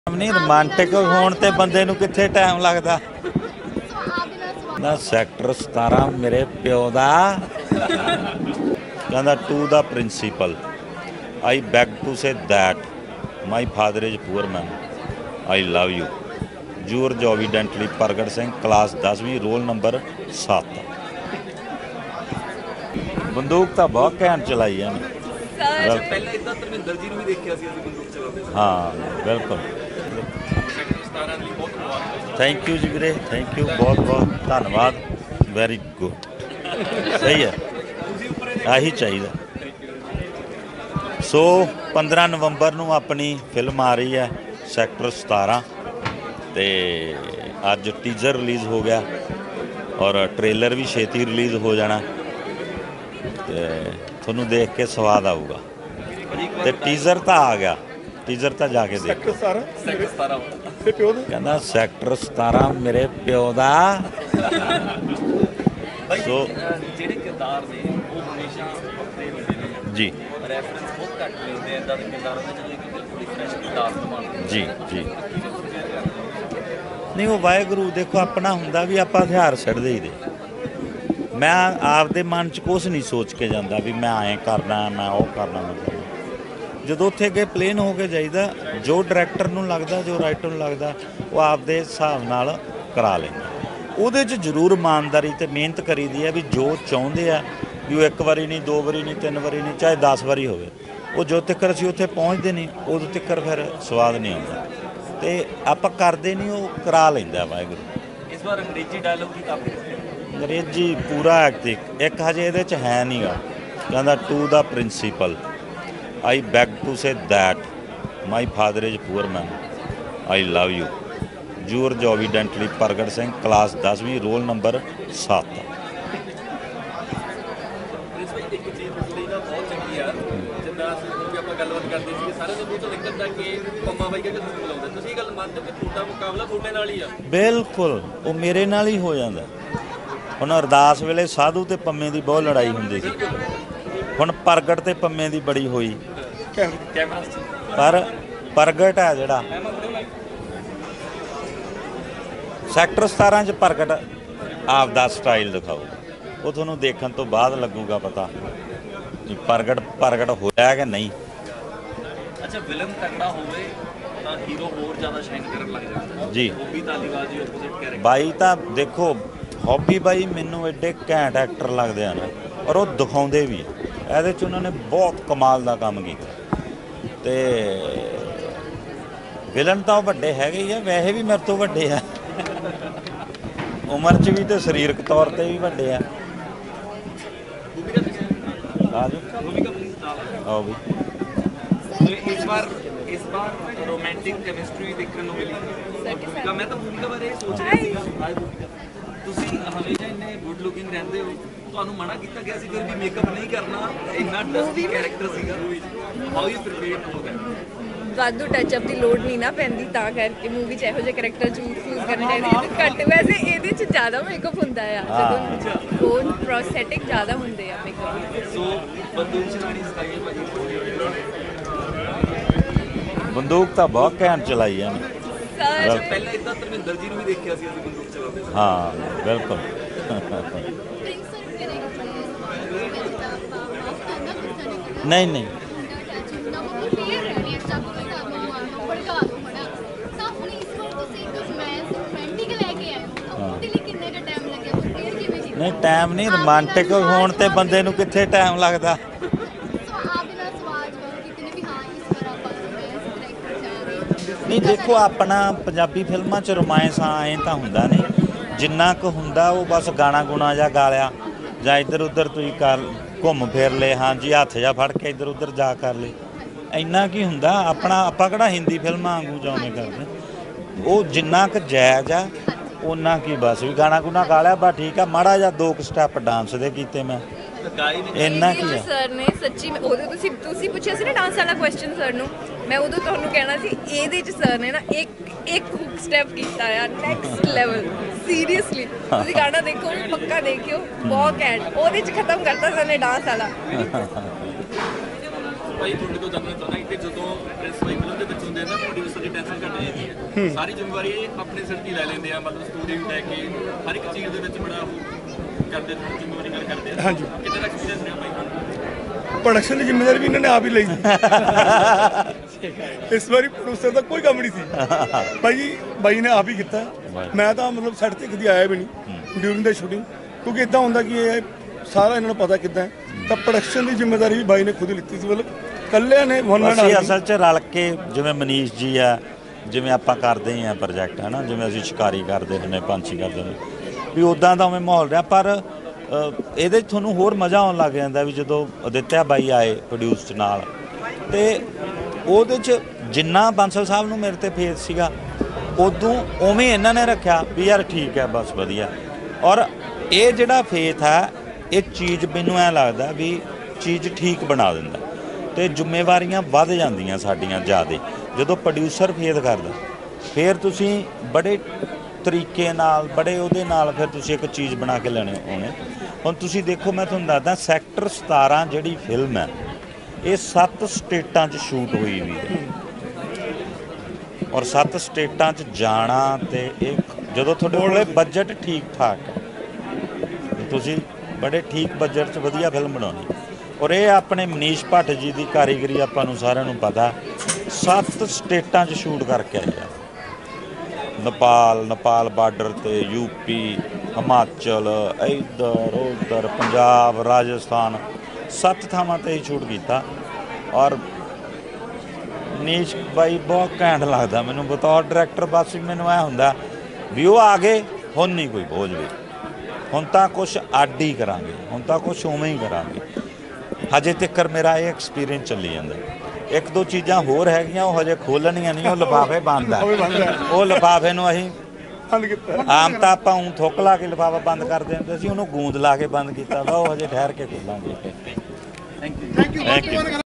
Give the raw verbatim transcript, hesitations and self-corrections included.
नहीं रोमांटिक होने ते बंदे नूं कित्थे टाइम लगदा ना। सैक्टर सतारा मेरे प्यो दा कहंदा to the principal I beg to say that my father is poor man I love you जूर जॉविडेंटली प्रगट सिंह क्लास दसवीं रोल नंबर सत्त। बंदूक तो बहुत घैंट चलाई है हाँ बिल्कुल। Thank you ji Veere thank you बहुत बहुत धन्यवाद वैरी गुड सही है आही चाहिए। सो पंद्रह नवंबर नूं अपनी फिल्म आ रही है सैक्टर सतारा ते अज टीजर रिलीज़ हो गया और ट्रेलर भी छेती रिलीज़ हो जाना ते थोनू देख के स्वाद आऊगा। ते टीजर तो आ गया टीजर तो जाके देखो कहना सैक्टर सतारा मेरे प्यो दा। सो जी जी जी नहीं वो वाहेगुरू देखो अपना हुंदा भी आप हथियार छड्डदे ही दे। मैं आपदे मन च कुछ नहीं सोच के जाता भी मैं ऐ करना मैं वो करना मैं करना जो उत्थे अगे प्लेन हो के जाइदा जो डायरैक्टर नूं लगदा जो राइटर नूं लगदा वो आपदे हिसाब नाल करा लैंदा। ਉਹਦੇ 'ਚ ਜ਼ਰੂਰ ਇਮਾਨਦਾਰੀ ਤੇ ਮਿਹਨਤ ਕਰੀਦੀ ਹੈ ਵੀ ਜੋ ਚਾਹੁੰਦੇ ਆ ਵੀ ਉਹ ਇੱਕ ਵਾਰੀ ਨਹੀਂ ਦੋ ਵਾਰੀ ਨਹੀਂ ਤਿੰਨ ਵਾਰੀ ਨਹੀਂ ਚਾਹੇ ਦਸ ਵਾਰੀ ਹੋਵੇ ਉਹ ਜੋ ਤੱਕ ਅਸੀਂ ਉੱਥੇ ਪਹੁੰਚਦੇ ਨਹੀਂ ਉਦੋਂ ਤੱਕ ਫਿਰ ਸਵਾਦ ਨਹੀਂ ਆਉਂਦਾ ਤੇ ਆਪਾਂ ਕਰਦੇ ਨਹੀਂ ਉਹ ਕਰਾ ਲੈਂਦਾ ਵਾਹਿਗੁਰੂ। ਇਸ ਵਾਰ ਅੰਗਰੇਜ਼ੀ ਡਾਇਲੋਗ ਵੀ ਕਾਫੀ ਅੰਗਰੇਜ਼ੀ ਪੂਰਾ ਐਕਟਿਕ ਇੱਕ ਹਜੇ ਇਹਦੇ 'ਚ ਹੈ ਨਹੀਂ ਗਾ ਕਹਿੰਦਾ to the principal I beg to say that my father is poor man I love you जूर जॉविडेंटली प्रगट सिंह क्लास दसवीं रोल नंबर सत्त। बिल्कुल वो मेरे नाल ही हो जाता हुण अरदास वेले साधु ते पम्मे की बहुत लड़ाई हुंदी सी हुण प्रगट ते पम्मे की बड़ी हुई पर प्रगट है जिहड़ा सैक्टर सतारा च प्रगट आपदा स्टाइल दिखाओ वो थोनू देखने तो बाद लगूगा पता कि प्रगट प्रगट होया कि नहीं। अच्छा विलन तगड़ा होवे तां हीरो होर ज़्यादा शाइन करन लग जांदा जी Hobby Dhaliwal ji opposite character बाई तां देखो हॉबी बाई मैनू एडे घैंट एक्टर लगदे आ ना और वो दिखाउंदे भी इहदे च उन्होंने बहुत कमाल दा काम कीता ते विलन तां वड्डे हैगे ही आ वैसे भी मेरे तो वड्डे आ उम्र च भी तो शरीरक तौर पर भी वड्डे आ आओ भी इस बार इस बार रोमांटिक केमिस्ट्री देखने को मिली भूमिका मैं तो भूमिका बारे सोच रहा था ਤੁਸੀਂ ਹਮੇਸ਼ਾ ਇੰਨੇ ਗੁੱਡ ਲੁਕਿੰਗ ਰਹਿੰਦੇ ਹੋ ਤੁਹਾਨੂੰ ਮਨਾ ਕੀਤਾ ਗਿਆ ਸੀ ਫਿਰ ਵੀ ਮੇਕਅਪ ਨਹੀਂ ਕਰਨਾ ਇੰਨਾ ਡਸਟੀ ਕੈਰੈਕਟਰ ਸੀਗਾ how you prepared for that ਵਾਧੂ ਟੱਚਅਪ ਦੀ ਲੋੜ ਨਹੀਂ ਨਾ ਪੈਂਦੀ ਤਾਂ ਕਰਕੇ ਮੂਵੀ 'ਚ ਇਹੋ ਜਿਹੇ ਕਰੈਕਟਰ ਚੂਜ਼ ਚੂਜ਼ ਕਰਨੇ ਚਾਹੀਦੇ ਘੱਟ ਵੈਸੇ ਇਹਦੇ 'ਚ ਜ਼ਿਆਦਾ ਮੇਕਅਪ ਹੁੰਦਾ ਆ ਜਦੋਂ ਉਹ ਪ੍ਰੋਸਥੈਟਿਕ ਜ਼ਿਆਦਾ ਹੁੰਦੇ ਆ ਮੇਕਅਪ ਸੋ ਬੰਦੂਕ ਚਲਾਣੀ ਸਿਖਾਈ ਭਾਜੀ ਬੰਦੂਕ ਤਾਂ ਬਹੁਤ ਘੈਂਟ ਚਲਾਈ ਹੈ ਸਰ ਪਹਿਲਾਂ ਇਦਾਂ ਧਰਮਿੰਦਰ ਜੀ ਨੂੰ ਵੀ ਦੇਖਿਆ ਸੀ ਅਸੀਂ ਬੰਦੂਕ ਚਲਾਉਂਦੇ ਹਾਂ ਬਿਲਕੁਲ ਨਹੀਂ ਨਹੀਂ नहीं टाइम नहीं रोमांटिक होने ते बंदे नूं कित्थे टाइम लगदा। नहीं देखो अपना पंजाबी फिल्मां च रोमांस आए तो हुंदा नहीं जिन्ना क हुंदा वो बस गाना गुना जा गा लिया जां इधर उधर तुसीं कर घुम फिर ले हाँ जी हत्थ जा फड़ के इधर उधर जा कर ले इन्ना की हुंदा अपना आपां किहड़ा हिंदी फिल्मां वांगू जाने करदे वो जिन्ना क जायज़ आ उन्ना की बस भी गाना गुना गा लिया बस ठीक है माड़ा जा दो स्टैप डांस दे कीते मैं ਇੰਨਾ ਕੀ ਹੈ ਸਰ ਨੇ ਸੱਚੀ ਉਦੋਂ ਤੁਸੀਂ ਤੁਸੀਂ ਪੁੱਛਿਆ ਸੀ ਨਾ ਡਾਂਸ ਵਾਲਾ ਕੁਐਸਚਨ ਸਰ ਨੂੰ ਮੈਂ ਉਦੋਂ ਤੁਹਾਨੂੰ ਕਹਿਣਾ ਸੀ ਇਹਦੇ 'ਚ ਸਰ ਨੇ ਨਾ ਇੱਕ ਇੱਕ ਹੁੱਕ ਸਟੈਪ ਕੀਤਾ ਆ ਨੈਕਸਟ ਲੈਵਲ ਸੀਰੀਅਸਲੀ ਤੁਸੀਂ ਗਾਣਾ ਦੇਖੋ ਪੱਕਾ ਦੇਖਿਓ ਬਹੁਤ ਘੈਂਟ ਉਹਦੇ 'ਚ ਖਤਮ ਕਰਤਾ ਸਰ ਨੇ ਡਾਂਸ ਵਾਲਾ ਭਾਈ ਤੁਹਾਡੇ ਤੋਂ ਜਾਣਨਾ ਚਾਹੁੰਦਾ ਕਿ ਜਦੋਂ ਪ੍ਰਿੰਸ ਭਾਈ ਫਿਲਮ ਦੇ ਵਿੱਚ ਹੁੰਦੇ ਆ ਨਾ ਪ੍ਰੋਡਿਊਸਰ ਦੀ ਟੈਨਸ਼ਨ ਘੱਟ ਜਾਂਦੀ ਹੈ, ਸਾਰੀ ਜ਼ਿੰਮੇਵਾਰੀ ਇਹ ਆਪਣੇ ਸਿਰ 'ਤੇ ਹੀ ਲੈ ਲੈਂਦੇ ਆ, ਮਤਲਬ ਸਟੋਰੀ ਨੂੰ ਲੈ ਕੇ ਹਰ ਇੱਕ ਚੀਜ਼ ਦੇ ਵਿੱਚ ਬੜਾ ਉਹ ਕਰਦੇ ਨੇ, ਜ਼ਿੰਮੇਵਾਰੀ ਨਾਲ ਕਰਦੇ ਆ। ਹਾਂਜੀ। ਕਿੰਨਾ ਦਾ ਐਕਸਪੀਰੀਅੰਸ ਰਿਹਾ ਭਾਈ? ਪ੍ਰੋਡਕਸ਼ਨ ਦੀ ਜ਼ਿੰਮੇਵਾਰੀ ਵੀ ਇਹਨਾਂ ਨੇ ਆਪ ਹੀ ਲਈ ਇਸ ਵਾਰੀ ਪ੍ਰੋਡਿਊਸਰ ਦਾ ਕੋਈ ਕੰਮ ਨਹੀਂ ਸੀ ਭਾਈ ਬਾਈ ਨੇ ਆਪ ਹੀ ਕੀਤਾ। ਮੈਂ ਤਾਂ ਮਤਲਬ ਸੈੱਟ ਤੇ ਕਦੀ ਆਇਆ ਵੀ ਨਹੀਂ ਡਿਊਰਿੰਗ ਦਾ ਸ਼ੂਟਿੰਗ, ਕਿਉਂਕਿ ਇਦਾਂ ਹੁੰਦਾ ਕਿ ਇਹ ਸਾਰਾ ਇਹਨਾਂ ਨੂੰ ਪਤਾ ਕਿੱਦਾਂ ਹੈ, ਤਾਂ ਪ੍ਰੋਡਕਸ਼ਨ ਦੀ ਜ਼ਿੰਮੇਵਾਰੀ ਵੀ ਬਾਈ ਨੇ ਖੁਦ ਹੀ ਲਿੱਤੀ ਸੀ, ਮਤਲਬ ਕੱਲਿਆਂ ਨੇ ਵਨ ਮੈਨ ਅਸੀਂ ਅਸਲ 'ਚ ਰਲ ਕੇ, ਜਿਵੇਂ ਮਨੀਸ਼ ਜੀ ਆ, ਜਿਵੇਂ ਆਪਾਂ ਕਰਦੇ ਹੀ ਆ ਪ੍ਰੋਜੈਕਟ ਹੈ ਨਾ, ਜਿਵੇਂ ਅਸੀਂ ਸ਼ਿਕਾਰੀ ਕਰਦੇ ਹੁੰਦੇ, ਪੰਛੀ ਕਰਦੇ ਹੁੰਦੇ ਵੀ ਉੱਦਾਂ ਦਾ ਉਵੇਂ ਮਾਹੌਲ ਰਿਹਾ। ਪਰ ਅ, ਇਹਦੇ 'ਚ ਤੁਹਾਨੂੰ ਹੋਰ ਮਜ਼ਾ ਆਉਣ ਲੱਗ ਜਾਂਦਾ ਵੀ ਜਦੋਂ ਅਦਿੱਤਿਆ ਬਾਈ ਆਏ ਪ੍ਰੋਡਿਊਸ ਨਾਲ, ਤੇ ਉਹਦੇ 'ਚ ਜਿੰਨਾ ਬਾਂਸਲ ਸਾਹਿਬ ਨੂੰ ਮੇਰੇ ਤੇ ਫੇਥ ਸੀਗਾ ਉਦੋਂ ਉਵੇਂ ਇਹਨਾਂ ਨੇ ਰੱਖਿਆ ਵੀ ਯਾਰ ਠੀਕ ਹੈ ਬਸ ਵਧੀਆ। ਔਰ ਇਹ ਜਿਹੜਾ ਫੇਥ ਹੈ ਇਹ ਚੀਜ਼ ਮੈਨੂੰ ਐਂ ਲੱਗਦਾ ਵੀ ਚੀਜ਼ ਠੀਕ ਬਣਾ ਦਿੰਦਾ, ਤੇ ਜ਼ਿੰਮੇਵਾਰੀਆਂ ਵੱਧ ਜਾਂਦੀਆਂ ਸਾਡੀਆਂ ਜ਼ਿਆਦਾ ਜਦੋਂ ਪ੍ਰੋਡਿਊਸਰ ਫੇਥ ਕਰਦਾ। ਫਿਰ ਤੁਸੀਂ ਬੜੇ ਤਰੀਕੇ ਨਾਲ, ਬੜੇ ਉਹਦੇ ਨਾਲ ਫਿਰ ਤੁਸੀਂ ਇੱਕ ਚੀਜ਼ ਬਣਾ ਕੇ ਲੈਣੇ ਆਉਣੇ। ਹੁਣ ਤੁਸੀਂ ਦੇਖੋ, ਮੈਂ ਤੁਹਾਨੂੰ ਦੱਸਦਾ ਸੈਕਟਰ ਸਤਾਰਾਂ ਜਿਹੜੀ ਫਿਲਮ ਹੈ ਇਹ ਸੱਤ ਸਟੇਟਾਂ 'ਚ ਸ਼ੂਟ ਹੋਈ ਵੀ ਹੈ, ਔਰ ਸੱਤ ਸਟੇਟਾਂ 'ਚ ਜਾਣਾ, ਤੇ ਇਹ ਜਦੋਂ ਤੁਹਾਡੇ ਕੋਲੇ ਬਜਟ ਠੀਕ ਠਾਕ ਹੈ, ਤੁਸੀਂ ਬੜੇ ਠੀਕ ਬਜਟ 'ਚ ਵਧੀਆ ਫਿਲਮ ਬਣਾਉਣੀ। ਔਰ ਇਹ ਆਪਣੇ ਮਨੀਸ਼ ਭੱਟ ਜੀ ਦੀ ਕਾਰੀਗਰੀ ਆਪਾਂ ਨੂੰ ਸਾਰਿਆਂ ਨੂੰ ਪਤਾ, ਸੱਤ ਸਟੇਟਾਂ 'ਚ ਸ਼ੂਟ ਕਰਕੇ ਆਈ ਆ। ਨੇਪਾਲ ਨੇਪਾਲ ਬਾਰਡਰ ਤੇ, ਯੂਪੀ, ਹਿਮਾਚਲ, ਇੱਧਰ ਉੱਧਰ, ਪੰਜਾਬ, ਰਾਜਸਥਾਨ, ਸੱਤ ਥਾਵਾਂ 'ਤੇ ਹੀ ਸ਼ੂਟ ਕੀਤਾ। ਔਰ ਮਨੀਸ਼ ਬਾਈ ਬਹੁਤ ਘੈਂਟ ਲੱਗਦਾ ਮੈਨੂੰ ਬਤੌਰ ਡਾਇਰੈਕਟਰ। ਬਸ ਮੈਨੂੰ ਐ ਹੁੰਦਾ ਵੀ ਉਹ ਆ ਗਏ, ਹੁਣ ਨਹੀਂ ਕੋਈ ਬੋਝ ਵੀ, ਹੁਣ ਤਾਂ ਕੁਛ ਅੱਡ ਹੀ ਕਰਾਂਗੇ, ਹੁਣ ਤਾਂ ਕੁਛ ਉਵੇਂ ਹੀ ਕਰਾਂਗੇ। ਹਜੇ ਤੱਕ ਮੇਰਾ ਇਹ ਐਕਸਪੀਰੀਅੰਸ ਚੱਲੀ ਜਾਂਦਾ। ਇੱਕ ਦੋ ਚੀਜ਼ਾਂ ਹੋਰ ਹੈਗੀਆਂ ਉਹ ਹਜੇ ਖੋਲ੍ਹਣੀਆਂ ਨਹੀਂ, ਉਹ ਲਿਫਾਫੇ ਬੰਦ ਆ, ਉਹ ਲਿਫਾਫੇ ਨੂੰ ਅਸੀਂ ਆਮ ਤਾਂ ਆਪਾਂ ਊਂ ਥੁੱਕ ਲਾ ਕੇ ਲਿਫਾਫਾ ਬੰਦ ਕਰਦੇ ਹੁੰਦੇ ਸੀ, ਉਹਨੂੰ ਗੂੰਦ ਲਾ ਕੇ ਬੰਦ ਕੀਤਾ ਵਾ, ਉਹ ਹਜੇ ਠਹਿਰ ਕੇ ਖੋਲਾਂਗੇ। Thank you.